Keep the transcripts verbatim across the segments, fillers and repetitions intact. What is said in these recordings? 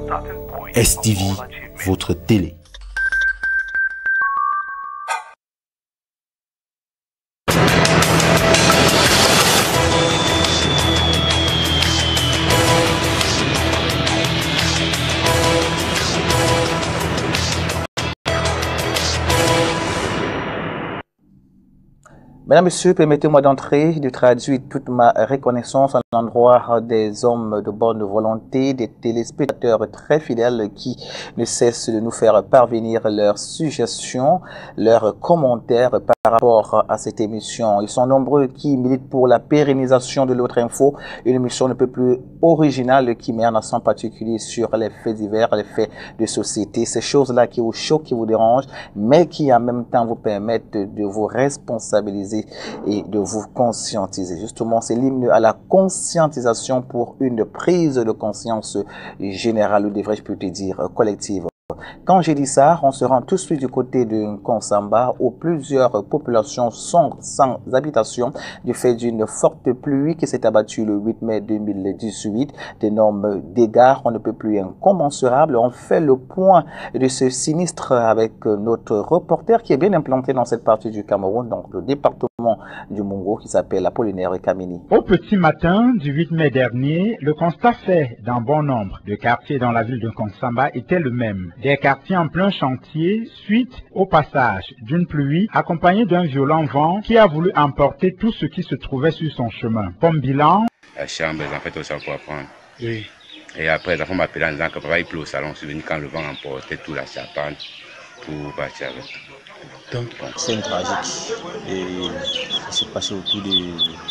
S T V, votre télé. Mesdames, Messieurs, permettez-moi d'entrer, de traduire toute ma reconnaissance à l'endroit des hommes de bonne volonté, des téléspectateurs très fidèles qui ne cessent de nous faire parvenir leurs suggestions, leurs commentaires par rapport à cette émission. Ils sont nombreux qui militent pour la pérennisation de l'autre info, une émission un peu plus originale qui met un accent particulier sur les faits divers, les faits de société, ces choses-là qui vous choquent, qui vous dérangent, mais qui en même temps vous permettent de, de vous responsabiliser et de vous conscientiser. Justement, c'est l'hymne à la conscientisation pour une prise de conscience générale, ou devrais-je plutôt dire collective. Quand j'ai dit ça, on se rend tout de suite du côté de Nkonsamba où plusieurs populations sont sans habitation du fait d'une forte pluie qui s'est abattue le huit mai deux mille dix-huit. D'énormes dégâts, on ne peut plus incommensurables. On fait le point de ce sinistre avec notre reporter qui est bien implanté dans cette partie du Cameroun, donc le département du Mungo, qui s'appelle Apollinaire Kamini. Au petit matin du huit mai dernier, le constat fait dans bon nombre de quartiers dans la ville de Nkonsamba était le même. Des quartiers en plein chantier suite au passage d'une pluie accompagnée d'un violent vent qui a voulu emporter tout ce qui se trouvait sur son chemin. Comme bilan, la chambre, en fait, aussi pour apprendre. Oui. Et après, les enfants m'appelaient en disant que papa il pleut au salon. Je suis venu quand le vent emportait toute la charpente pour partir avec. Donc, c'est une tragique. Et ça s'est passé autour de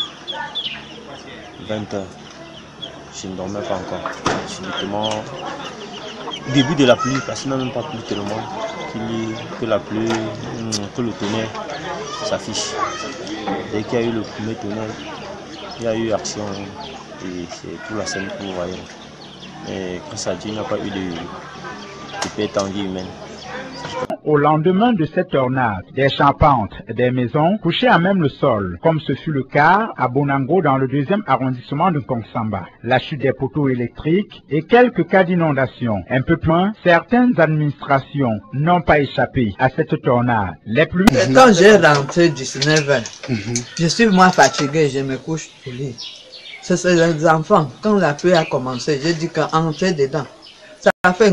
vingt heures. Je ne dormais pas encore. Subitement, début de la pluie, parce qu'il n'a même pas plu tellement, que la pluie, que le tonnerre s'affiche. Dès qu'il y a eu le premier tonnerre, il y a eu action et c'est tout la scène que vous voyez. Mais grâce à Dieu, il n'y a pas eu de, de perte en vie humaine. Au lendemain de cette tornade, des charpentes, des maisons couchaient à même le sol, comme ce fut le cas à Bonango dans le deuxième arrondissement de Nkonsamba. La chute des poteaux électriques et quelques cas d'inondation. Un peu plus loin, certaines administrations n'ont pas échappé à cette tornade. Les plus... Quand j'ai rentré dix-neuf heures, mm-hmm. je suis moins fatigué, je me couche au lit. C'est les enfants, quand la pluie a commencé, j'ai dit qu'entrer dedans, ça a fait...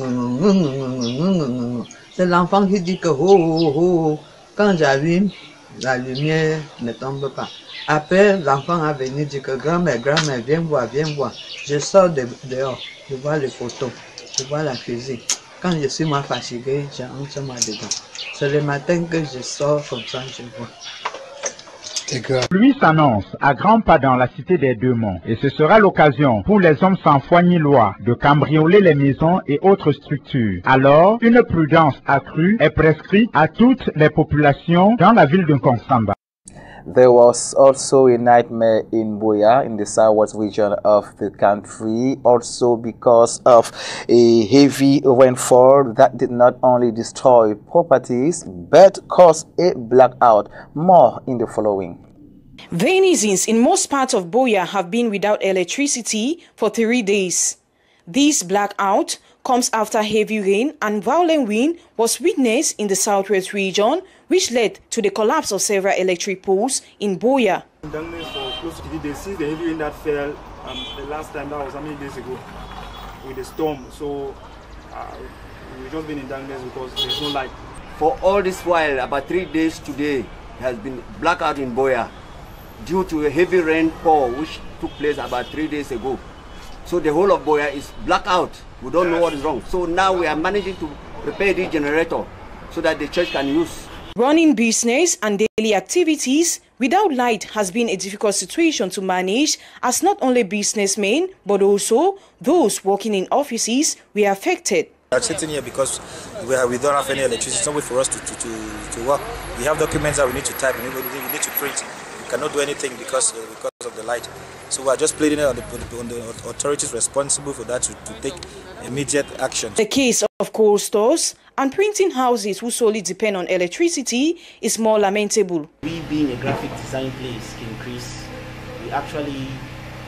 C'est l'enfant qui dit que oh, oh, oh. Quand j'allume, la lumière ne tombe pas. Après, l'enfant a venu dire que grand-mère, grand-mère, viens voir, viens voir. Je sors de, dehors, je vois les photos, je vois la cuisine. Quand je suis moins fatigué, j'entre moi dedans. C'est le matin que je sors comme ça, je vois. La pluie s'annonce à grands pas dans la cité des Deux Monts et ce sera l'occasion pour les hommes sans foi ni loi de cambrioler les maisons et autres structures. Alors, une prudence accrue est prescrite à toutes les populations dans la ville de Nkonsamba. There was also a nightmare in Buea, in the southwest region of the country, also because of a heavy rainfall that did not only destroy properties, but caused a blackout. More in the following. Denizens in most parts of Buea have been without electricity for three days. This blackout comes after heavy rain and violent wind was witnessed in the southwest region, which led to the collapse of several electric poles in Buea. For close to the see the heavy rain that fell um, the last time, that was how many days ago, with the storm. So uh, we've just been in darkness because there's no light. For all this while, about three days today, has been blackout in Buea due to a heavy rainfall which took place about three days ago. So the whole of Buea is blackout. We don't know what is wrong. So now we are managing to repair the generator so that the church can use. Running business and daily activities without light has been a difficult situation to manage, as not only businessmen but also those working in offices were affected. We are sitting here because we, are, we don't have any electricity. It's no way for us to, to, to, to work. We have documents that we need to type, and we need to print. We cannot do anything because, uh, because of the light. So we are just pleading on the, on the authorities responsible for that to, to take immediate action. The case of coal stores and printing houses who solely depend on electricity is more lamentable. We being a graphic design place in Greece, we actually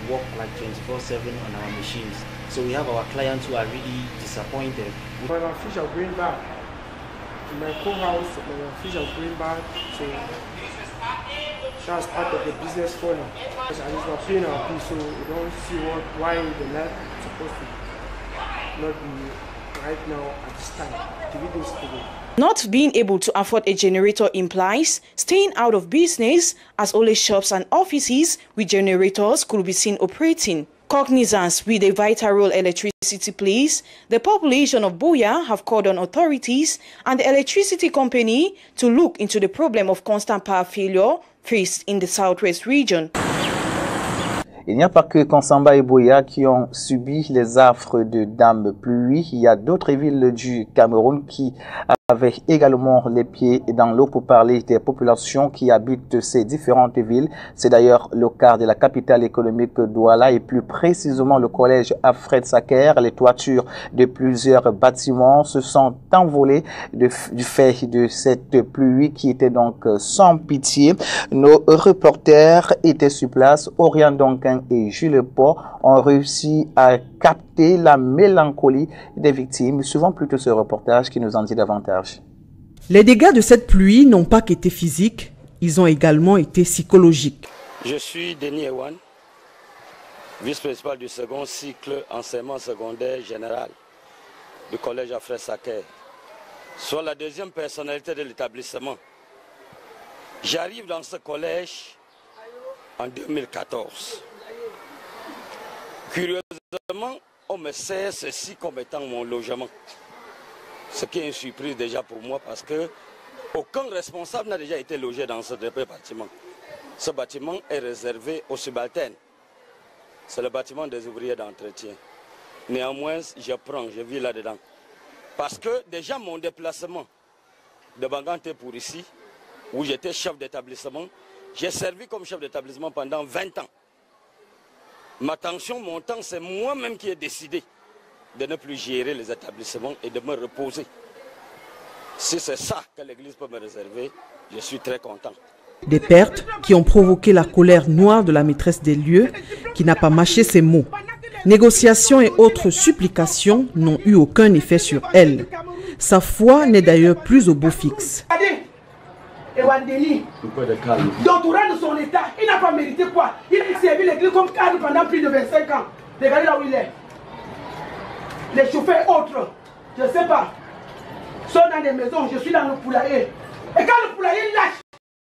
work like twenty-four seven on our machines. So we have our clients who are really disappointed. When our fish are going back, in my co-house, when our fish are going back, so that's part of the business for now. Because at least we're paying our fee, so we don't see what, why the net is supposed to not be right now at this time. Three days today. Not being able to afford a generator implies staying out of business, as only shops and offices with generators could be seen operating. Cognizance with a vital role electricity plays, the population of Buea have called on authorities and the electricity company to look into the problem of constant power failure faced in the southwest region. Il n'y a pas que Konsamba et Buea qui ont subi les affres de Dame Pluie. Il y a d'autres villes du Cameroun qui avaient également les pieds dans l'eau pour parler des populations qui habitent ces différentes villes. C'est d'ailleurs le cas de la capitale économique Douala et plus précisément le collège Alfred Sacker. Les toitures de plusieurs bâtiments se sont envolées de, du fait de cette pluie qui était donc sans pitié. Nos reporters étaient sur place. Orient Donkin et Jules Pau ont réussi à capter la mélancolie des victimes. Suivons plutôt ce reportage qui nous en dit davantage. Les dégâts de cette pluie n'ont pas qu'été physiques, ils ont également été psychologiques. Je suis Denis Ewan, vice-principal du second cycle enseignement secondaire général du collège Alfred Sacker, soit la deuxième personnalité de l'établissement. J'arrive dans ce collège en deux mille quatorze. Curieusement, on me sert ceci comme étant mon logement. Ce qui est une surprise déjà pour moi parce que aucun responsable n'a déjà été logé dans ce bâtiment. Ce bâtiment est réservé aux subalternes. C'est le bâtiment des ouvriers d'entretien. Néanmoins, je prends, je vis là-dedans. Parce que déjà mon déplacement de Bangante pour ici, où j'étais chef d'établissement, j'ai servi comme chef d'établissement pendant vingt ans. Ma tension montant, c'est moi-même qui ai décidé de ne plus gérer les établissements et de me reposer. Si c'est ça que l'Église peut me réserver, je suis très content. Des pertes qui ont provoqué la colère noire de la maîtresse des lieux, qui n'a pas mâché ses mots. Négociations et autres supplications n'ont eu aucun effet sur elle. Sa foi n'est d'ailleurs plus au beau fixe. Ewandeni, doctorat de son état, il n'a pas mérité quoi? Il a servi l'église comme cadre pendant plus de vingt-cinq ans. Regardez là où il est. Les chauffeurs autres, je ne sais pas, sont dans des maisons, je suis dans le poulailler. Et quand le poulailler lâche,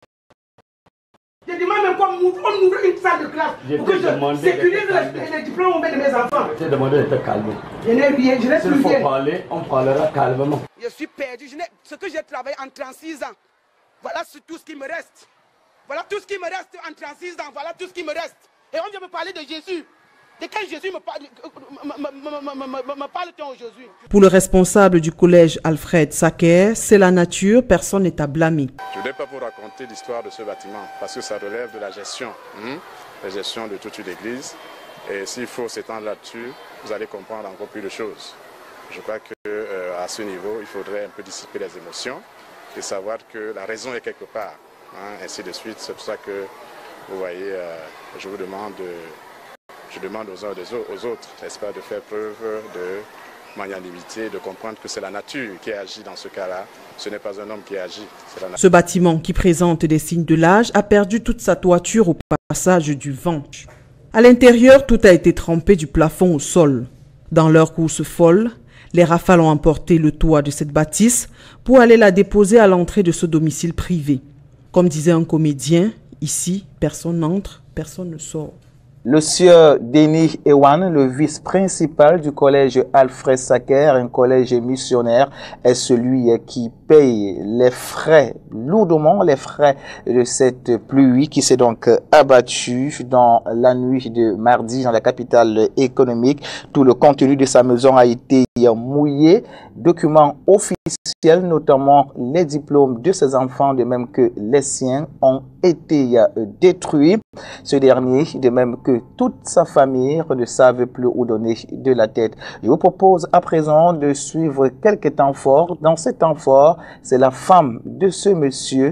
je demande même qu'on ouvre une salle de classe pour que je sécurise les, les diplômes de mes enfants. Je t'ai demandé de te calmer. Je n'ai rien, je n'ai plus rien. S'il faut parler, on parlera calmement. Je suis perdu, je ce que j'ai travaillé en trente-six ans. Voilà tout ce qui me reste. Voilà tout ce qui me reste en trente-six ans. Voilà tout ce qui me reste. Et on vient me parler de Jésus. De quel Jésus me, parle, me, me, me, me parle-t-on aujourd'hui? Pour le responsable du collège Alfred Sacker, c'est la nature, personne n'est à blâmer. Je ne vais pas vous raconter l'histoire de ce bâtiment parce que ça relève de la gestion, hein, la gestion de toute une église. Et s'il faut s'étendre là-dessus, vous allez comprendre encore plus de choses. Je crois qu'à euh, ce niveau, il faudrait un peu dissiper les émotions et savoir que la raison est quelque part, hein, ainsi de suite. C'est pour ça que, vous voyez, euh, je vous demande, de, je demande aux uns et aux autres, n'est-ce pas, de faire preuve de magnanimité, de comprendre que c'est la nature qui agit dans ce cas-là. Ce n'est pas un homme qui agit, c'est la nature. Ce bâtiment, qui présente des signes de l'âge, a perdu toute sa toiture au passage du vent. À l'intérieur, tout a été trempé du plafond au sol. Dans leur course folle, les rafales ont emporté le toit de cette bâtisse pour aller la déposer à l'entrée de ce domicile privé. Comme disait un comédien, ici, personne n'entre, personne ne sort. Le sieur Denis Ewan, le vice-principal du collège Alfred Sacker, un collège missionnaire, est celui qui paye les frais, lourdement les frais de cette pluie qui s'est donc abattue dans la nuit de mardi dans la capitale économique. Tout le contenu de sa maison a été mouillé. Documents officiels, notamment les diplômes de ses enfants, de même que les siens, ont été détruits. Ce dernier, de même que toute sa famille, ne savent plus où donner de la tête. Je vous propose à présent de suivre quelques temps forts. Dans ces temps forts, c'est la femme de ce monsieur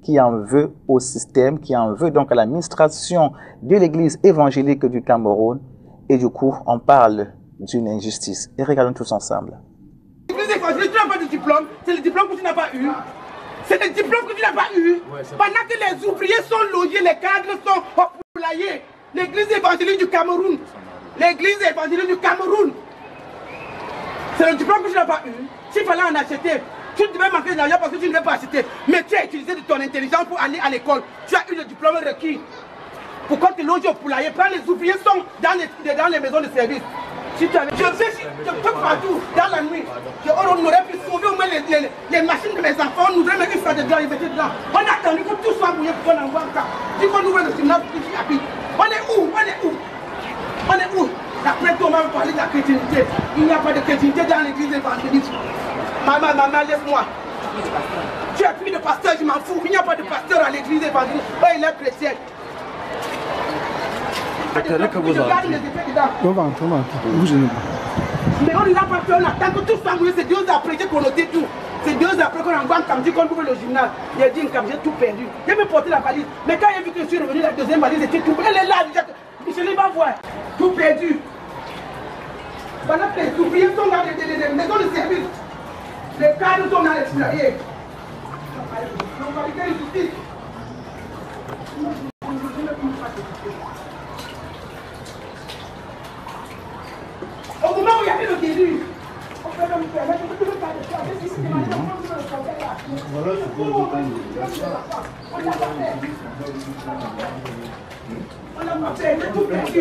qui en veut au système, qui en veut donc à l'administration de l'église évangélique du Cameroun. Et du coup, on parle d'une injustice. Et regardons tous ensemble. L'église évangélique, tu n'as pas de diplôme, c'est le diplôme que tu n'as pas eu. C'est le diplôme que tu n'as pas eu. Ouais, pendant que les ouvriers sont logés, les cadres sont poulaillés. L'église évangélique du Cameroun. L'église évangélique du Cameroun. C'est le diplôme que tu n'as pas eu. S'il fallait en acheter, tu devais manquer d'argent parce que tu ne veux pas acheter. Mais tu as utilisé de ton intelligence pour aller à l'école. Tu as eu le diplôme requis. Pourquoi te loger au poulailler? Prends les ouvriers sont dans les, dans les maisons de service. Si tu avais, je vais je peux partout, dans la nuit. Je, on aurait pu sauver au moins les, les, les machines de mes enfants. On ouvrait même une fois dedans, ils étaient dedans. On a attendu que tout soit mouillé pour qu'on envoie un cas. Dis qu'on ouvre le gymnase pour qu'ils habitent. On est où? On est où? On est où? Après tout, on va parler de la chrétienté. Il n'y a pas de chrétienté dans l'église évangélique. Maman, maman, laisse-moi. Tu as pris de pasteur, je m'en fous. Il n'y a pas de pasteur à l'église évangélique. Oh, il est chrétien. Que vous avez. On va entrer, on va entrer. Vous gênez pas. Mais on l'a pas fait, on attend que tout soit mouillé. C'est deux heures après qu'on notait tout. C'est deux heures après qu'on envoie un Kamji, qu'on ouvre le gymnase. Il a dit un Kamji, j'ai tout perdu. J'ai même porté la valise. Mais quand il a vu que je suis revenu, la deuxième valise était tout. Elle est là, je ne l'ai pas voir. Tout perdu. Pendant que les ouvriers sont dans les, les, les maisons de service, les cadres sont dans les poulaillers. Donc, on va faire une justice. Au moment où il y avait le déluge, on peut me permettre de ne pas le faire. Voilà ce qu'on veut. On n'a pas fait, c'est tout perdu.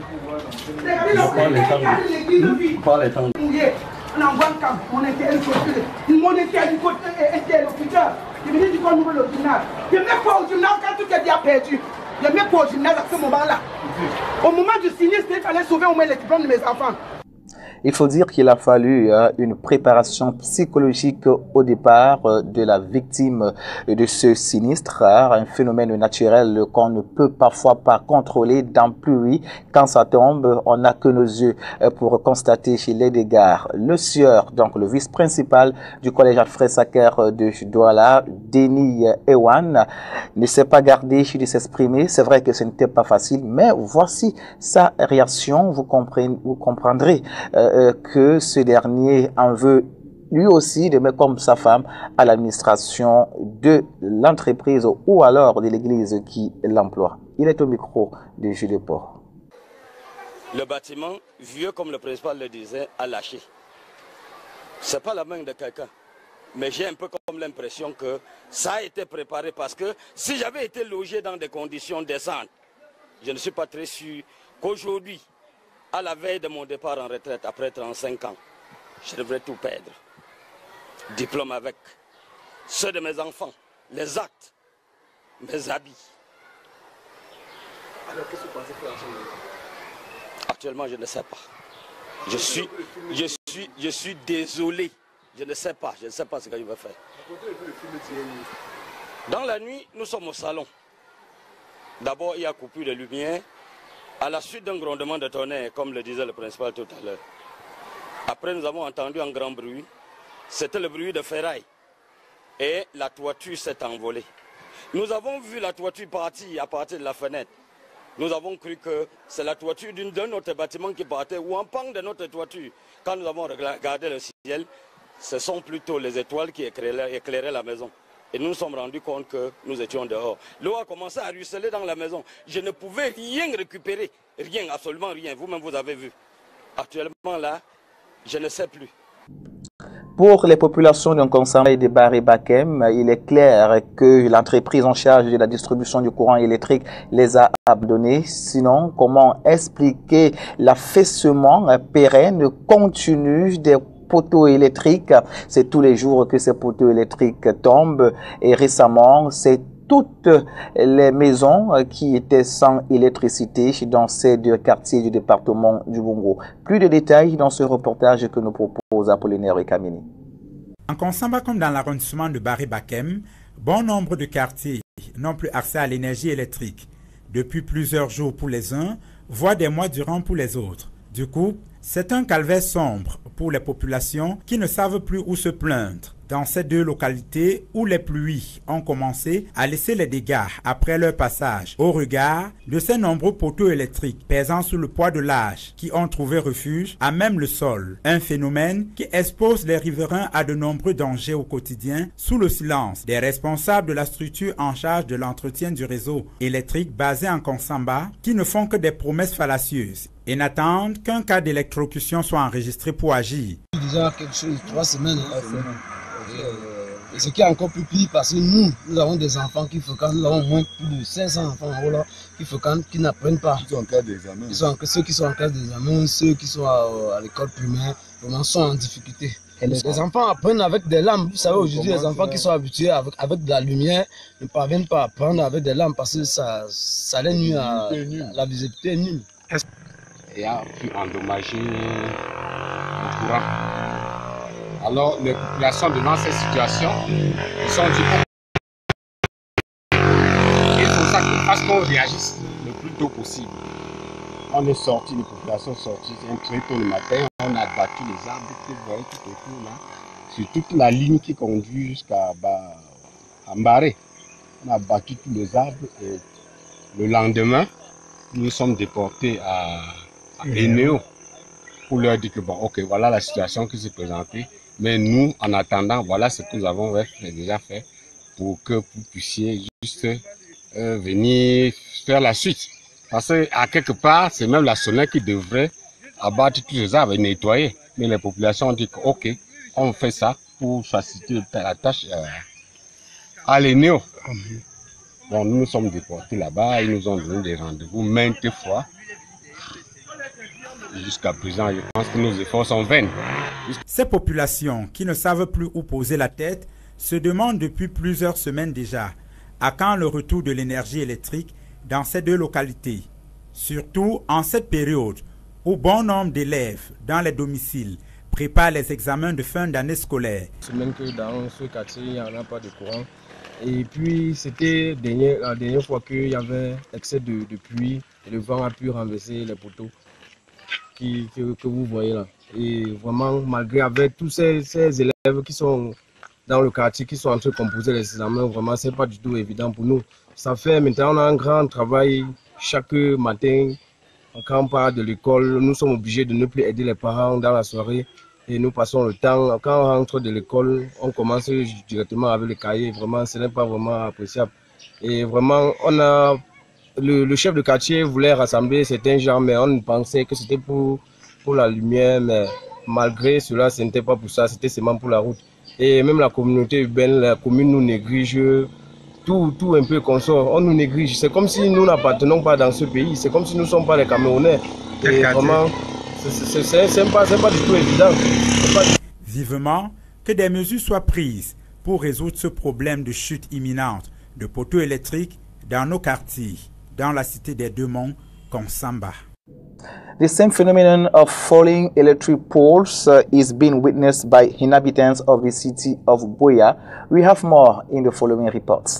Regardez l'église mouillée. On envoie un camp, mon interlocuteur, mon interlocuteur. Il venait du coup nouveau le gymnase. Je ne mets pas au gymnase quand tout est bien perdu. Je ne mets pas au gymnase à ce moment-là. Au moment du sinistre, il fallait sauver au moins les diplômes de mes enfants. Il faut dire qu'il a fallu euh, une préparation psychologique au départ euh, de la victime de ce sinistre, hein, un phénomène naturel qu'on ne peut parfois pas contrôler dans pluie. Quand ça tombe, on n'a que nos yeux euh, pour constater les dégâts. Le sieur, donc le vice-principal du collège Alfred Saker de Douala, Denis Ewan, ne s'est pas gardé de s'exprimer. C'est vrai que ce n'était pas facile, mais voici sa réaction. Vous comprendrez, vous comprendrez euh, que ce dernier en veut lui aussi, de mettre comme sa femme à l'administration de l'entreprise ou alors de l'église qui l'emploie. Il est au micro de Jules Port. Le bâtiment, vieux comme le principal le disait, a lâché. Ce n'est pas la main de quelqu'un. Mais j'ai un peu comme l'impression que ça a été préparé parce que si j'avais été logé dans des conditions décentes, je ne suis pas très sûr qu'aujourd'hui, à la veille de mon départ en retraite, après trente-cinq ans, je devrais tout perdre. Diplôme avec, ceux de mes enfants, les actes, mes habits. Alors qu'est-ce que vous pensez faire en ce moment? Actuellement, je ne sais pas. Je suis, je suis, je suis désolé. Je ne sais pas, je ne sais pas ce que je vais faire. Dans la nuit, nous sommes au salon. D'abord, il y a coupure de lumière. À la suite d'un grondement de tonnerre, comme le disait le principal tout à l'heure. Après, nous avons entendu un grand bruit. C'était le bruit de ferraille. Et la toiture s'est envolée. Nous avons vu la toiture partir à partir de la fenêtre. Nous avons cru que c'est la toiture d'un autre bâtiment qui partait ou un pan de notre toiture. Quand nous avons regardé le ciel, ce sont plutôt les étoiles qui éclairaient, éclairaient la maison. Et nous nous sommes rendus compte que nous étions dehors. L'eau a commencé à ruisseler dans la maison. Je ne pouvais rien récupérer. Rien, absolument rien. Vous-même, vous avez vu. Actuellement, là, je ne sais plus. Pour les populations d'un conseil de Barry-Bakem, il est clair que l'entreprise en charge de la distribution du courant électrique les a abandonnés. Sinon, comment expliquer l'affaissement pérenne continu des poteaux électriques? C'est tous les jours que ces poteaux électriques tombent et récemment, c'est toutes les maisons qui étaient sans électricité dans ces deux quartiers du département du Bongo. Plus de détails dans ce reportage que nous propose Apollinaire Kamini. En Konsamba comme dans l'arrondissement de Barry-Bakem, bon nombre de quartiers n'ont plus accès à l'énergie électrique. Depuis plusieurs jours pour les uns, voire des mois durant pour les autres. Du coup, c'est un calvaire sombre pour les populations qui ne savent plus où se plaindre. dans ces deux localités où les pluies ont commencé à laisser les dégâts après leur passage, au regard de ces nombreux poteaux électriques pesant sous le poids de l'âge qui ont trouvé refuge à même le sol. Un phénomène qui expose les riverains à de nombreux dangers au quotidien sous le silence des responsables de la structure en charge de l'entretien du réseau électrique basé en Konsamba, qui ne font que des promesses fallacieuses et n'attendent qu'un cas d'électrocution soit enregistré pour agir. Déjà quelque chose, trois semaines. Et ce qui est encore plus pire, parce que nous, nous avons des enfants qui fréquentent, nous avons moins plus de cinq cents enfants en haut là, qui fréquentent, qui n'apprennent pas. Ils sont en classe d'examen. Ceux qui sont en classe d'examen, ceux qui sont à, à l'école primaire, vraiment sont en difficulté. Et les, les enfants apprennent avec des lampes. Vous savez, aujourd'hui, les enfants qui sont habitués avec, avec de la lumière ne parviennent pas à apprendre avec des lampes parce que ça, ça les nuit à la visibilité est nulle. Et a pu endommager le courant. Alors, les populations devant cette situation se sont dit il faut ça qu'il fasse qu'on réagisse le plus tôt possible. On est sorti, les populations sont sorties très tôt le matin, on a abattu les arbres que vous voyez tout autour là, sur toute la ligne qui conduit jusqu'à Mbaré. On a abattu tous les arbres et le lendemain, nous sommes déportés à, à Enéo pour leur dire que bon, ok, voilà la situation qui s'est présentée. Mais nous, en attendant, voilà ce que nous avons déjà fait pour que vous puissiez juste euh, venir faire la suite. Parce qu'à quelque part, c'est même la SONEC qui devrait abattre tous les arbres et nettoyer. Mais les populations ont dit que, ok, on fait ça pour faciliter la tâche euh, à l'Enéo. Bon, nous nous sommes déportés là-bas, ils nous ont donné des rendez-vous maintes fois. Jusqu'à présent, je pense que nos efforts sont vains. Ces populations qui ne savent plus où poser la tête se demandent depuis plusieurs semaines déjà à quand le retour de l'énergie électrique dans ces deux localités. Surtout en cette période où bon nombre d'élèves dans les domiciles préparent les examens de fin d'année scolaire. Même que dans ce quartier, il n'y en a pas de courant. Et puis, c'était la dernière fois qu'il y avait excès de, de pluie et le vent a pu renverser les poteaux. Qui, que, que vous voyez là. Et vraiment, malgré avec tous ces, ces élèves qui sont dans le quartier, qui sont en train de composer les examens, vraiment, c'est pas du tout évident pour nous. Ça fait maintenant, on a un grand travail chaque matin. Quand on part de l'école, nous sommes obligés de ne plus aider les parents dans la soirée. Et nous passons le temps. Quand on rentre de l'école, on commence directement avec les cahiers. Vraiment, ce n'est pas vraiment appréciable. Et vraiment, on a... Le, le chef de quartier voulait rassembler certains gens, mais on pensait que c'était pour, pour la lumière, mais malgré cela, ce n'était pas pour ça, c'était seulement pour la route. Et même la communauté urbaine, la commune nous néglige, tout, tout un peu qu'on sort, on nous néglige. C'est comme si nous n'appartenons pas dans ce pays, c'est comme si nous ne sommes pas les Camerounais. Et vraiment, c'est pas, pas du tout évident. Pas... Vivement que des mesures soient prises pour résoudre ce problème de chute imminente de poteaux électriques dans nos quartiers. Dans la cité des Deux Monts, Konsamba. The same phenomenon of falling electric poles uh, is being witnessed by inhabitants of the city of Buea. We have more in the following reports.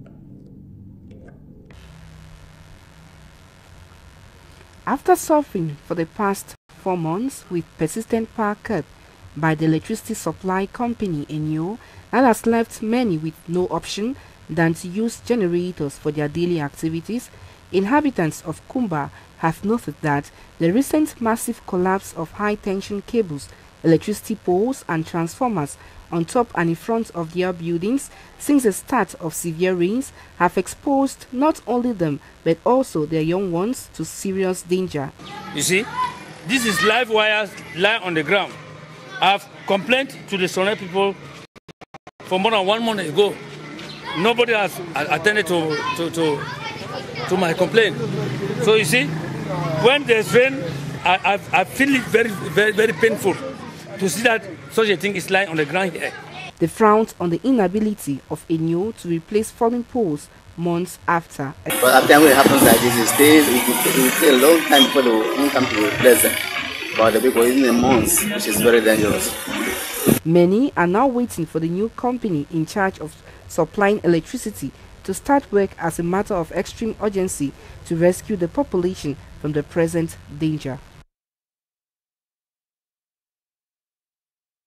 After suffering for the past four months with persistent power cut by the electricity supply company Enyo, that has left many with no option than to use generators for their daily activities, inhabitants of Kumba have noted that the recent massive collapse of high-tension cables, electricity poles and transformers on top and in front of their buildings since the start of severe rains have exposed not only them but also their young ones to serious danger. You see, this is live wires lying on the ground. I've complained to the Sonai people for more than one month ago. Nobody has attended to, to, to, to my complaint. So you see, when there's rain, I, I, I feel it very, very, very painful to see that such a thing is lying on the ground here. They frowned on the inability of Enyo to replace falling poles months after. But after when it happens like this, it stays, it will take a long time before they will come to replace them. But the people in the months, which is very dangerous. Many are now waiting for the new company in charge of supplying electricity to start work as a matter of extreme urgency to rescue the population from the present danger.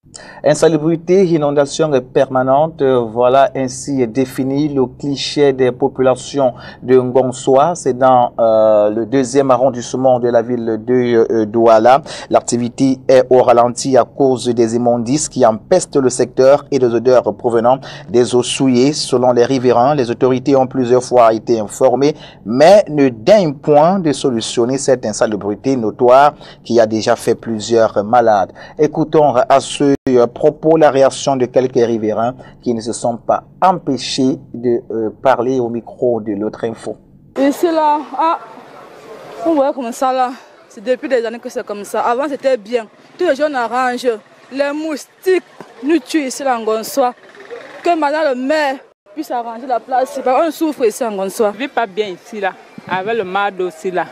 Insalubrité, inondation permanente, voilà ainsi défini le cliché des populations de Ngonswa. C'est dans euh, le deuxième arrondissement de la ville de euh, Douala. L'activité est au ralenti à cause des immondices qui empestent le secteur et des odeurs provenant des eaux souillées. Selon les riverains, les autorités ont plusieurs fois été informées, mais ne daignent point de solutionner cette insalubrité notoire qui a déjà fait plusieurs malades. Écoutons à ce propos la réaction de quelques riverains qui ne se sont pas empêchés de euh, parler au micro de l'autre info. Ici là, ah, on voit comme ça là, c'est depuis des années que c'est comme ça. Avant c'était bien, tous les gens arrangent, les moustiques nous tuent ici là en Ngonswa. Que maintenant le maire puisse arranger la place, on souffre ici en Ngonswa. Je ne vis pas bien ici là, avec le mal aussi là.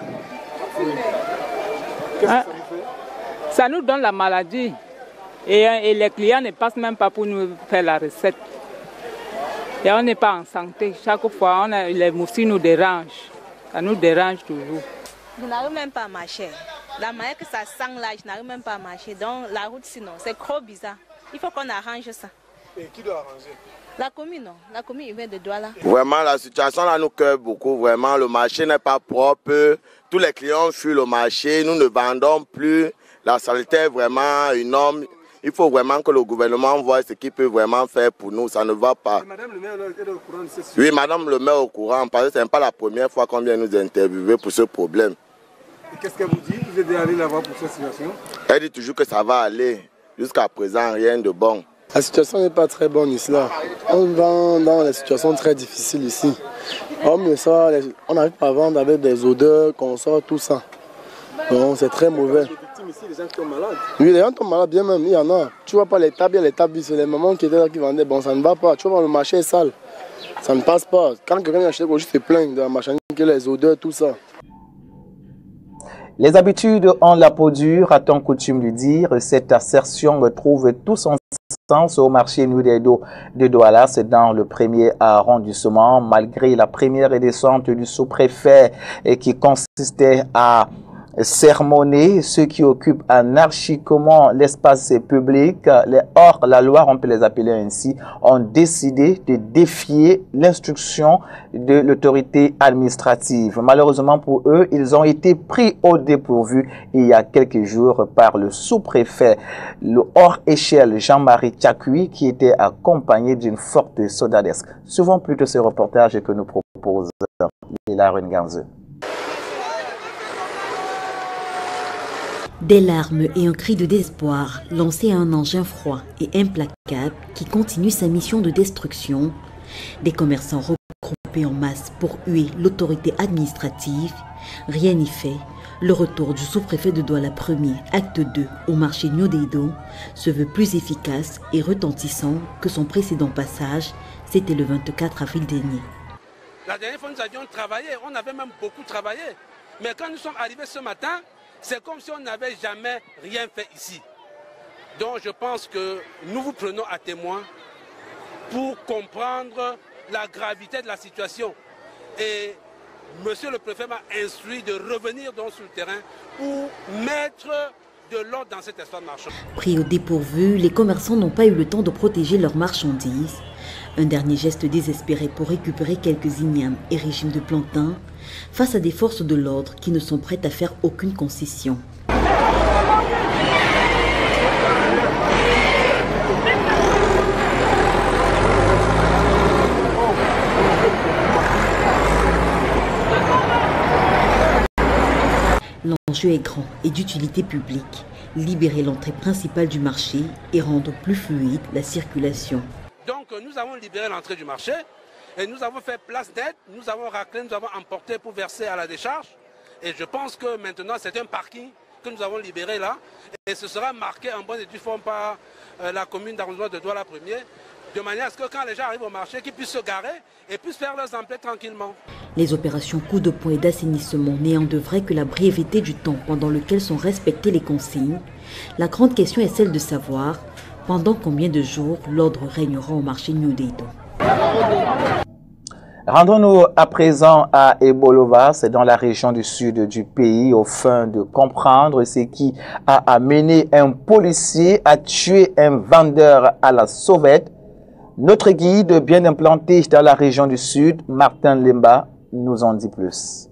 Hein? Ça nous donne la maladie. Et, et les clients ne passent même pas pour nous faire la recette. Et on n'est pas en santé. Chaque fois, on a, les moustiques nous dérangent. Ça nous dérange toujours. Je n'arrive même pas à marcher. La manière que ça sent là, je n'arrive même pas à marcher. Donc la route sinon, c'est trop bizarre. Il faut qu'on arrange ça. Et qui doit arranger? La commune, non. La commune, il vient de Douala. Vraiment, la situation là nous cœur beaucoup. Vraiment, le marché n'est pas propre. Tous les clients fuient le marché. Nous ne vendons plus. La saleté est vraiment énorme. Il faut vraiment que le gouvernement voit ce qu'il peut vraiment faire pour nous. Ça ne va pas. Madame le maire est au courant de cette situation? Oui, madame le maire est au courant. Parce que ce n'est pas la première fois qu'on vient nous interviewer pour ce problème. Et qu'est-ce qu'elle vous dit? Vous êtes allé là-bas pour cette situation? Elle dit toujours que ça va aller. Jusqu'à présent, rien de bon. La situation n'est pas très bonne ici. Là. On vend dans des situations très difficiles ici. On ça, on n'arrive pas à vendre avec des odeurs, qu'on sort tout ça. Donc c'est très mauvais. Ici, les gens qui sont malades. Oui, les gens sont malades, bien même, il y en a. Tu vois pas les tables, il y a les tables, c'est les mamans qui étaient là qui vendaient. Bon, ça ne va pas. Tu vois, le marché est sale. Ça ne passe pas. Quand quelqu'un achète, il se plaint de la marchandise, les odeurs, tout ça. Les habitudes ont la peau dure, a-t-on coutume de dire. Cette assertion trouve tout son sens au marché Nudedo de Douala. C'est dans le premier arrondissement, malgré la première descente du sous-préfet qui consistait à sermonner ceux qui occupent anarchiquement l'espace public. Les hors-la-loi, on peut les appeler ainsi, ont décidé de défier l'instruction de l'autorité administrative. Malheureusement pour eux, ils ont été pris au dépourvu il y a quelques jours par le sous-préfet, le hors-échelle Jean-Marie Tchakui, qui était accompagné d'une forte soldadesque. Suivons plutôt ce reportage que nous propose Léla Renganze. Des larmes et un cri de désespoir lancé à un engin froid et implacable qui continue sa mission de destruction. Des commerçants regroupés en masse pour huer l'autorité administrative. Rien n'y fait. Le retour du sous-préfet de Douala premier, acte deux, au marché Nudedo, se veut plus efficace et retentissant que son précédent passage. C'était le vingt-quatre avril dernier. La dernière fois, nous avions travaillé. On avait même beaucoup travaillé. Mais quand nous sommes arrivés ce matin, c'est comme si on n'avait jamais rien fait ici. Donc je pense que nous vous prenons à témoin pour comprendre la gravité de la situation. Et monsieur le préfet m'a instruit de revenir donc sur le terrain pour mettre de l'ordre dans cet espace marchand. Pris au dépourvu, les commerçants n'ont pas eu le temps de protéger leurs marchandises. Un dernier geste désespéré pour récupérer quelques ignames et régimes de plantain face à des forces de l'ordre qui ne sont prêtes à faire aucune concession. L'enjeu est grand et d'utilité publique. Libérer l'entrée principale du marché et rendre plus fluide la circulation. Donc nous avons libéré l'entrée du marché et nous avons fait place nette, nous avons raclé, nous avons emporté pour verser à la décharge. Et je pense que maintenant c'est un parking que nous avons libéré là. Et ce sera marqué en bonne et due forme par euh, la commune d'arrondissement de Douala premier, de manière à ce que quand les gens arrivent au marché, qu'ils puissent se garer et puissent faire leurs emplettes tranquillement. Les opérations coup de poing et d'assainissement n'ayant de vrai que la brièveté du temps pendant lequel sont respectées les consignes, la grande question est celle de savoir pendant combien de jours l'ordre régnera au marché Nudedo. Rendons-nous à présent à Ebolova, c'est dans la région du sud du pays, au fin de comprendre ce qui a amené un policier à tuer un vendeur à la sauvette. Notre guide bien implanté dans la région du sud, Martin Lemba, nous en dit plus.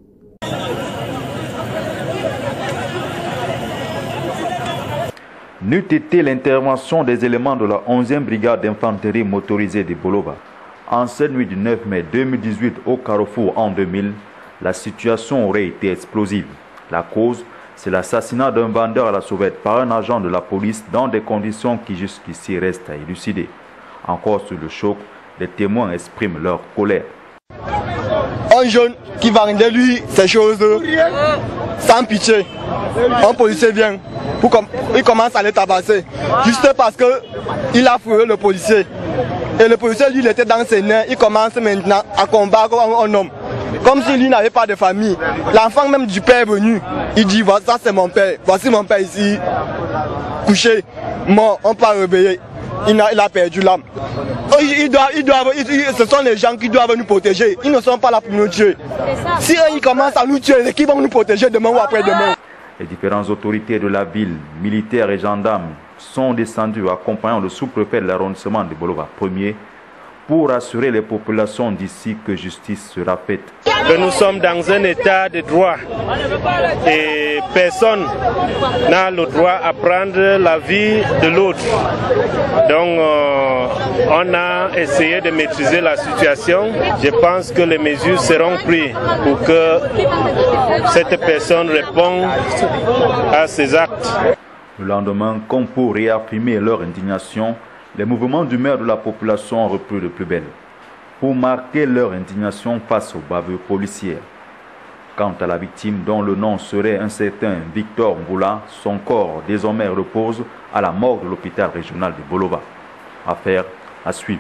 N'eût été l'intervention des éléments de la onzième brigade d'infanterie motorisée de Bolova, en cette nuit du neuf mai deux mille dix-huit au Carrefour en deux mille, la situation aurait été explosive. La cause, c'est l'assassinat d'un vendeur à la sauvette par un agent de la police dans des conditions qui jusqu'ici restent à élucider. Encore sous le choc, les témoins expriment leur colère. Un jeune qui vendait lui ces choses sans pitié. Un policier vient, pour com il commence à les tabasser, juste parce qu'il a fouillé le policier. Et le policier, lui, il était dans ses nerfs, il commence maintenant à combattre un homme. Comme si lui n'avait pas de famille. L'enfant même du père est venu, il dit, voilà, ça c'est mon père, voici mon père ici, couché, mort, on peut réveiller. Il a, il a perdu l'âme. Ils doivent, ils doivent, ils, ce sont les gens qui doivent nous protéger. Ils ne sont pas là pour nous tuer. Si eux, ils commencent à nous tuer, qui vont nous protéger demain ou après-demain? Les différentes autorités de la ville, militaires et gendarmes, sont descendus accompagnant le sous-préfet de l'arrondissement de Bolova premier pour assurer les populations d'ici que justice sera faite. Nous sommes dans un état de droit et personne n'a le droit à prendre la vie de l'autre. Donc euh, on a essayé de maîtriser la situation. Je pense que les mesures seront prises pour que cette personne réponde à ses actes. Le lendemain, comme pour réaffirmer leur indignation, les mouvements d'humeur de la population ont repris de plus belle pour marquer leur indignation face aux bavures policières. Quant à la victime, dont le nom serait un certain Victor Mboula, son corps désormais repose à la morgue de l'hôpital régional de Bolova. Affaire à suivre.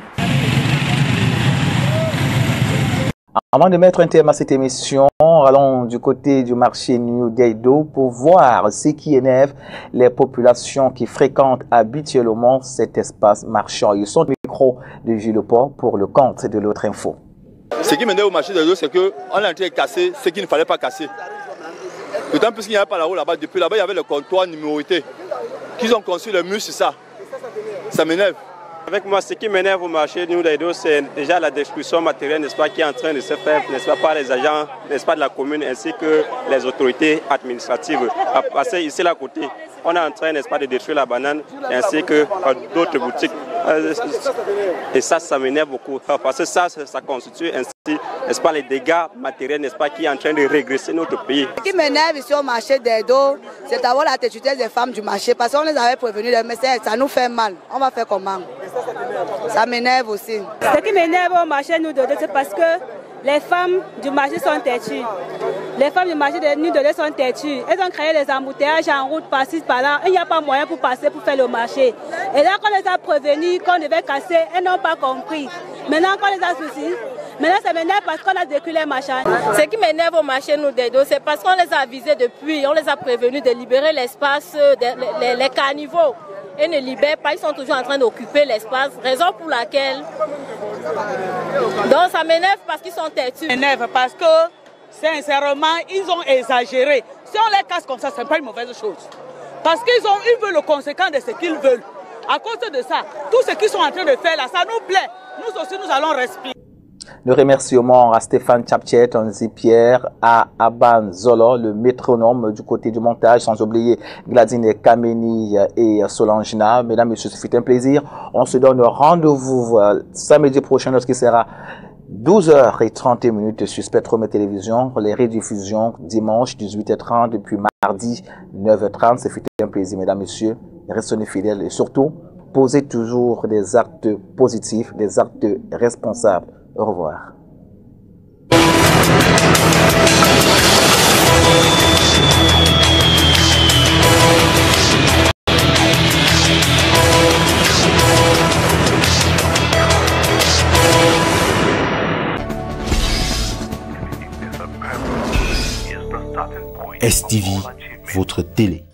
Avant de mettre un terme à cette émission, allons du côté du marché New Deido pour voir ce qui énerve les populations qui fréquentent habituellement cet espace marchand. Ils sont au micro de Gilles Leport pour le compte de l'autre info. Ce qui m'énerve au marché Deido, c'est qu'on est en train de casser ce qu'il ne fallait pas casser. D'autant plus qu'il n'y avait pas la roue là-bas. Depuis là-bas, il y avait le comptoir numéroté. Qu'ils ont construit le mur sur ça. Ça m'énerve. Avec moi, ce qui m'énerve au marché New Deido, c'est déjà la destruction matérielle, n'est-ce pas, qui est en train de se faire, n'est-ce pas, par les agents, n'est-ce pas, de la commune ainsi que les autorités administratives. Parce que ici, là, à côté, on est en train, n'est-ce pas, de détruire la banane ainsi que d'autres boutiques. Et ça, ça m'énerve beaucoup. Parce que ça, ça constitue ainsi, n'est-ce pas, les dégâts matériels, n'est-ce pas, qui est en train de régresser notre pays. Ce qui m'énerve ici au marché Deido, c'est d'avoir la têtitude des femmes du marché. Parce qu'on les avait prévenus, mais ça nous fait mal. On va faire comment? Ça m'énerve aussi. Ce qui m'énerve au marché New Deido, c'est parce que les femmes du marché sont têtues. Les femmes du marché de New Deido sont têtues. Elles ont créé les embouteillages en route par-ci, par-là. Il n'y a pas moyen pour passer, pour faire le marché. Et là, quand on les a prévenus qu'on devait casser, elles n'ont pas compris. Maintenant, quand on les a soucis, maintenant ça m'énerve parce qu'on a décuit les marchands. Ce qui m'énerve au marché New Deido, c'est parce qu'on les a avisés depuis, on les a prévenus de libérer l'espace, les, les, les caniveaux. Et ne libèrent pas, ils sont toujours en train d'occuper l'espace, raison pour laquelle. Donc ça m'énerve parce qu'ils sont têtus. Ça m'énerve parce que, sincèrement, ils ont exagéré. Si on les casse comme ça, ce n'est pas une mauvaise chose. Parce qu'ils ont, ils veulent le conséquent de ce qu'ils veulent. À cause de ça, tout ce qu'ils sont en train de faire là, ça nous plaît. Nous aussi, nous allons respirer. Le remerciement à Stéphane Tchapchet, Onzi Pierre, à Aban Zolo, le métronome du côté du montage, sans oublier Gladine Kameni et Solangina. Mesdames et messieurs, ce fut un plaisir. On se donne rendez-vous samedi prochain lorsqu'il sera douze heures trente minutes sur Spectrum Télévision. Les rediffusions dimanche dix-huit heures trente depuis mardi neuf heures trente. Ce fut un plaisir, mesdames et messieurs. Restez fidèles et surtout, posez toujours des actes positifs, des actes responsables. Au revoir. S T V, votre télé.